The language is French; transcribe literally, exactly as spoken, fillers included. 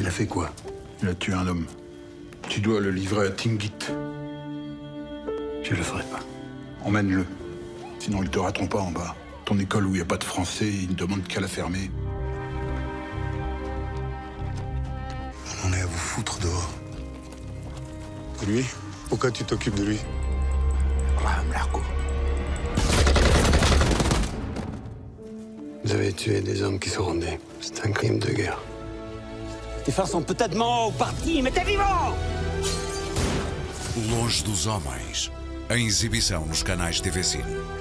a fait quoi? Il a tué un homme. Tu dois le livrer à Tingit. Je le ferai pas. Emmène-le. Sinon, ils te rateront pas en bas. Ton école où il n'y a pas de français, ils ne demandent qu'à la fermer. On en est à vous foutre dehors. Lui? Pourquoi tu t'occupes de lui? Raham Larko. Vous avez tué des hommes qui se rendaient. C'est un crime de guerre. Tes frères sont peut-être morts au parti, mais t'es vivant! Longe dos Homens. Em exibição nos canais T V Cine.